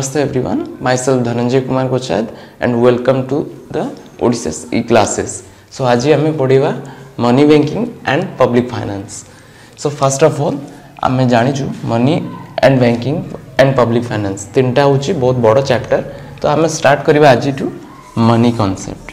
Namaste everyone, myself Dhananjay Kumar Kochad and welcome to the Odysseus e-classes. So आज हमें पढ़िबा money banking and public finance. So first of all आमे जानिछु money and banking and public finance तीनटा होची बहुत बड़ chapter. तो आमे स्टार्ट करबा आज to money concept.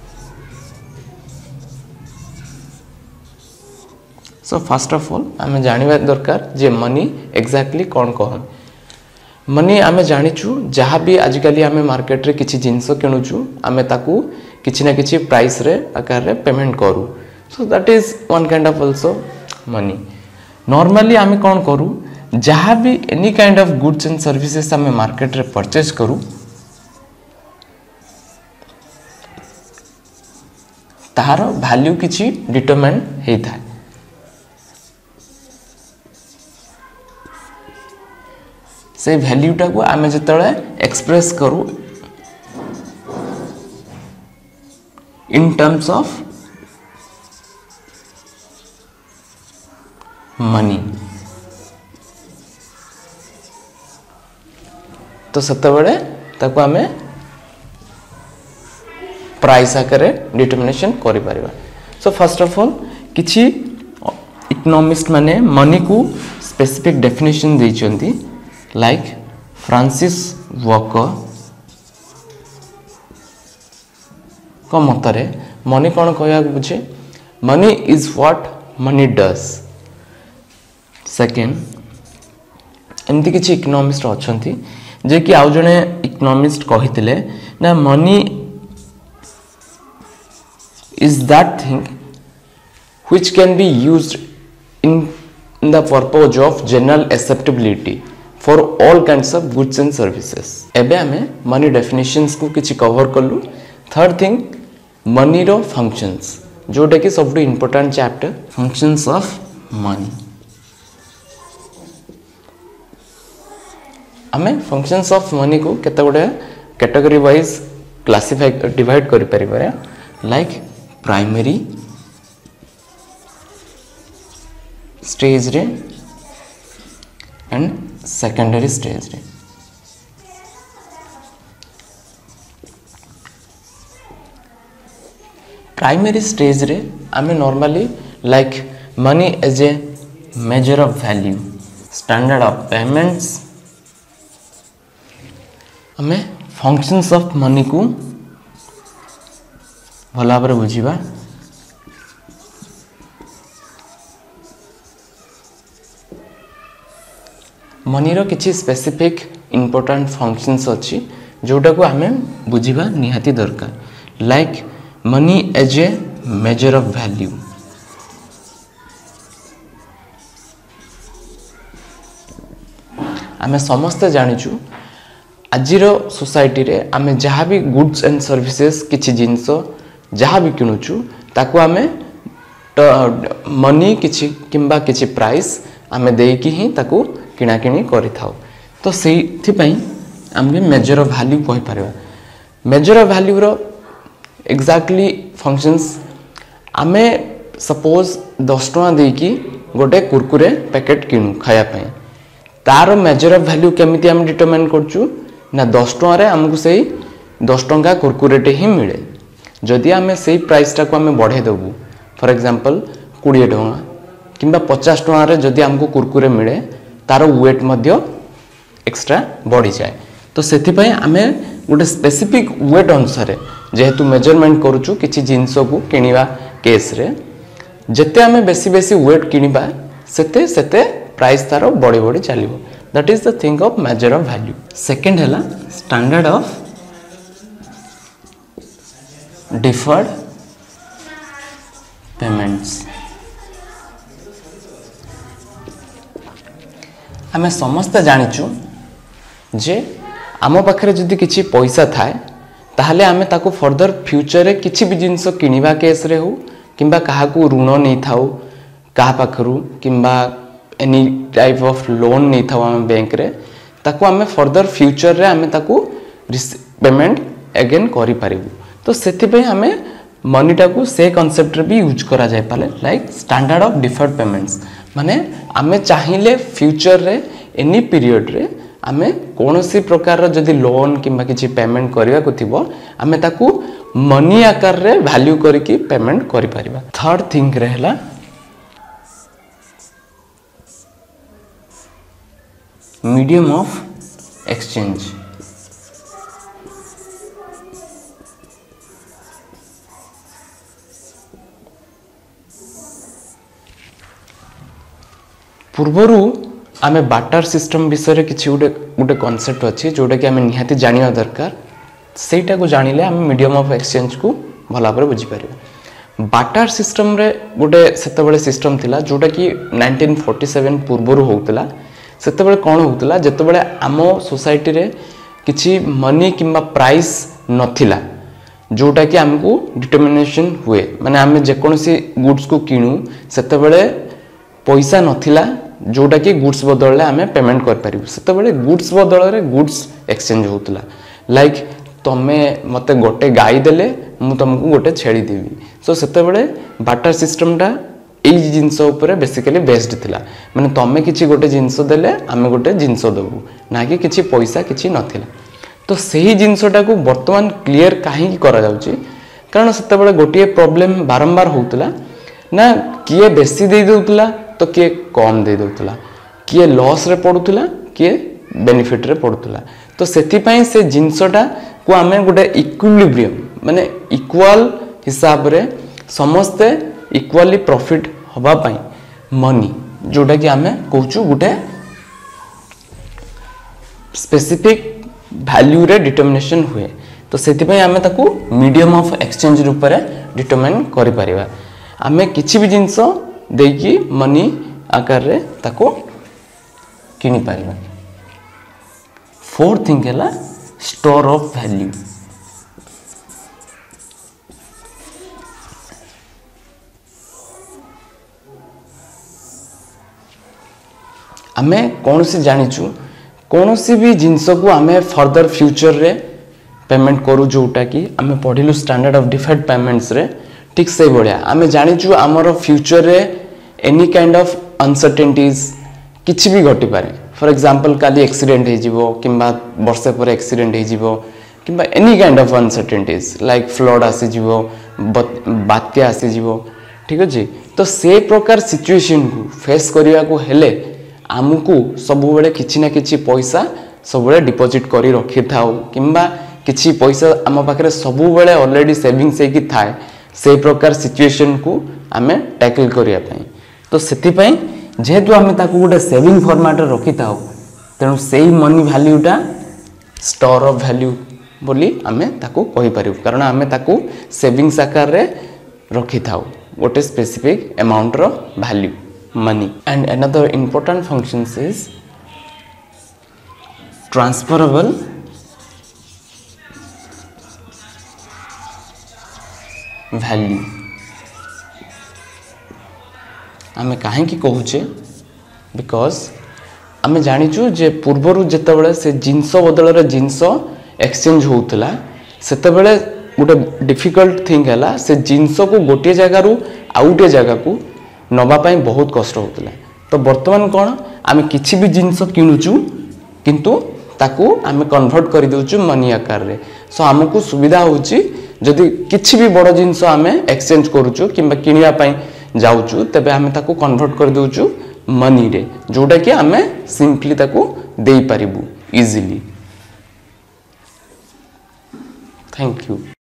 So first of all आमे जानिबा दरकार जे मनी एक्जेक्टली कोन कहन. मनी आमे जानिछु जहाँ भी आजिकली आमे मार्केट रे किछि जिंस किणुछु आमे ताकू किछि ना किछि प्राइस रे आकार रे पेमेंट करू. So that is one kind of also money. Normally आमे कोन करू जहाँ भी any kind of goods and services आमे मार्केट रे परचेज करू तार वैल्यू किछि डिटरमाइन हेइ थाए. से वैल्यूटा को आमे जतले एक्सप्रेस करू इन टर्म्स ऑफ मनी तो सतबेले ताको आमे प्राइस आकारे डिटरमिनेशन करि परिबा. सो फर्स्ट ऑफ ऑल किछि इकोनॉमिस्ट माने मनी को स्पेसिफिक डेफिनेशन दैचंती. Like फ्रांसिस वॉकर को मतरे मनी कौन कहया बुझे money is what money does. Second एमती किछि इकोनॉमिस्ट अछंती जे कि आउ जने इकोनॉमिस्ट कहितले ना money is that thing which can be used in the purpose of general acceptability for all kinds of goods and services. एबे हमें मनी डेफिनेशंस को किछि कवर करलु. थर्ड थिंग मनी रो फंक्शंस जोटा कि सबटू important chapter functions of money. हमें फंक्शंस ऑफ मनी को केते गुडे कैटेगरी वाइज क्लासिफाई डिवाइड करि परिबा. लाइक प्राइमरी स्टेज रे एंड सेकेंडरी स्टेज रे. प्राइमरी स्टेज रे आमे normally like money as a measure of value standard of payments आमे फंक्शंस ऑफ मनी को भला भाबरे बुझिबा. मनी रो किछि स्पेसिफिक इंपोर्टेंट फंक्शंस अछि जोटा को हमें बुझिबा निहाती दरकार. Like money as a measure of value. आमे समस्त जानिछु आजिरो सोसाइटी रे आमे जहाँ भी गुड्स एंड सर्विसेज किछि जिंस जहाँ भी किणुछु ताको आमे मनी किछि किंबा किछि प्राइस आमे देकी ही ताको किना किणी करि थाउ. तो सेथि पई आमे मेजर ऑफ वैल्यू कहि परबा. मेजर ऑफ वैल्यू रो एक्जेक्टली फंक्शंस आमे सपोज 10 टका देकी गोटे कुरकुरे पैकेट किणु खाया पई तार मेजर ऑफ वैल्यू केमिति हम डिटरमाइन करछु ना 10 टका रे हमकु सेही 10 टका कुरकुरेटे ही मिले. जदि आमे सेही प्राइस टा को आमे बढ़े देबू फॉर एग्जांपल 20 टका किंबा 50 टका रे जदि हमकु कुरकुरे मिले तार वेट मध्य एक्स्ट्रा बढ़ी जाए. तो सेथि पई आमे गोटे स्पेसिफिक वेट अनुसार जेहेतु मेजरमेंट करूछु किछि जिंस को किनिबा केस रे जते आमे बेसी बेसी वेट किनिबा सेते सेते प्राइस तार बढ़ी बढ़ी चलिबो. That is the thing of measure of value. Second हैला स्टैंडर्ड ऑफ डिफर्ड पेमेंट्स. आमे समस्त जानिछु जे आम पाखरे जदि किछि पैसा थाए ताहले आमे ताको फर्दर फ्यूचर रे किछि भी जिंस किनिबा केस रे हो किंबा काहा को ऋण नै थाउ काहा पाखरु किंबा एनी टाइप ऑफ लोन नै थाउ आमे बैंक रे ताको आमे फर्दर फ्यूचर रे आमे ताको पेमेंट अगेन करि परिबु. तो सेति पे आमे मनी टाको से कांसेप्ट रे भी यूज करा जाय पाले. Like standard of deferred payments माने आमे चाहिए फ्यूचर रे एनी पीरियड रे आमे कौनसी प्रकार जदि लोन किंबा किछि पेमेंट करबा को थिबो आमे ताकू मनी आकार रे वैल्यू करके पेमेंट करि परिबा। थर्ड थिंग रहला मीडियम ऑफ एक्सचेंज। पूर्वरु आमे बाटर सिस्टम विषय किछि गोटे कॉन्सेप्ट अछि जोटा कि आमे निहाती जानिया दरकार। सेटा को जानिले आमे मीडियम ऑफ एक्सचेंज को भला भाबरे बुझी परिबा। बाटर सिस्टम रे गोटे सेतबेले सिस्टम थिला जोटा कि 1947 पूर्वरु होउतला। सेतबेले कोन होउतला जेतबेले आमो सोसाइटी रे किछि मनी किंबा प्राइस नथिला जोटा कि हमको डिटरमिनेशन हुए माने आमे जे कोनसी गुड्स को किनु सेतबेले पैसा नथिला जोटा कि गुड्स बदलले आमे पेमेंट कर परिबु। सेतबेले गुड्स बदल रे गुड्स एक्सचेंज होतला। लाइक तमे मते गोटे गाई देले मु तुमको गोटे छेड़ी देबी। सो सेतबेले बाटर सिस्टमटा एई जिंस ऊपर बेसिकली बेस्ड थिला माने तमे किछि गोटे जिंस देले आमे गोटे जिंस देबु ना कि किछि पैसा किछि नथिला। तो सही जिंसटा को वर्तमान क्लियर काहे करा जाउची कारण सेतबेले गोटे प्रॉब्लम बारंबार होतला ना किए बेसी दे देउतला तो किए कम दे देउतला किए लॉस रे पडुतला किए बेनिफिट रे पडुतला। तो सेति पई से जिंसटा को आमे गोटे इक्विलिब्रियम माने इक्वल हिसाब रे समस्त इक्वली प्रॉफिट हवा पई मनी जोटा कि आमे कहूचु गोटे स्पेसिफिक वैल्यू रे डिटरमिनेशन हुए। तो सेति पई आमे ताकू मीडियम ऑफ एक्सचेंज रूप रे डिटरमाइन करि परिबा। आमे किछि भी जिंस देकी मनी आकार रे ताको किनि परिबा। फोर्थ थिंग हैला स्टोर ऑफ वैल्यू। आमे कौन सी जानिचु कौन सी भी जिंस को आमे फर्दर फ्यूचर रे पेमेंट करू जोटा कि आमे पढिलु स्टैंडर्ड ऑफ डिफर्ड पेमेंट्स रे ठीक से बढिया आमे जानिचु हमर फ्यूचर रे एनी काइंड ऑफ अनसर्टेनिटीज किछि भी घटी पारे। फॉर एग्जांपल काली एक्सीडेंट हे जिवो किंबा वर्षे पर एक्सीडेंट हे जिवो किंबा any kind of uncertainties like flood आसी जिवो बात्या आसी जिवो ठीक अछि। तो से प्रकार सिचुएशन को फेस करिया को हेले आमको सब बेले किछि ना किछि पैसा सब बेले डिपॉजिट करी रखि थाउ किंबा किछि पैसा आम पाखरे सब बेले ऑलरेडी सेविंग्स हे कि थाए से प्रकार सिचुएशन को आमे टैकल करिया पई। तो सेति पई जेहेतु आमे ताकू गोटे सेविंग फॉर्मेट रे रखि थाउ तेनु सेही मनी वैल्यूटा स्टोर ऑफ वैल्यू बोली आमे ताकू कहि परिबु कारण आमे ताकू सेविंग्स आकार रे रखि थाउ गोटे स्पेसिफिक अमाउंट रो value money। And another important functions is transferable value। आमे काहे की कहूचे बिकॉज आमे जानिचु जे पूर्वरु जेतेबेले से जिंस बदल रे जिंस एक्सचेंज होउतला सेतेबेले गोटे डिफिकल्ट थिंग हैला से जिंस को गोटे जगह रु आउटे जगह को नबा पाई बहुत कष्ट होतला। तो वर्तमान कोन आमे किछि भी जिंस किनुचु किंतु ताकू आमे कन्वर्ट करि दोचु मनी आकार रे। सो हमकु सुविधा होची जदि किछि भी बड़ जिंस आमे एक्सचेंज करूचु किंबा किनिया पाई जाउचु तबे आमे ताकू कन्वर्ट कर दोचु मनी रे जोटा कि आमे सिंपली ताकू देई परिबु इजीली। Thank you.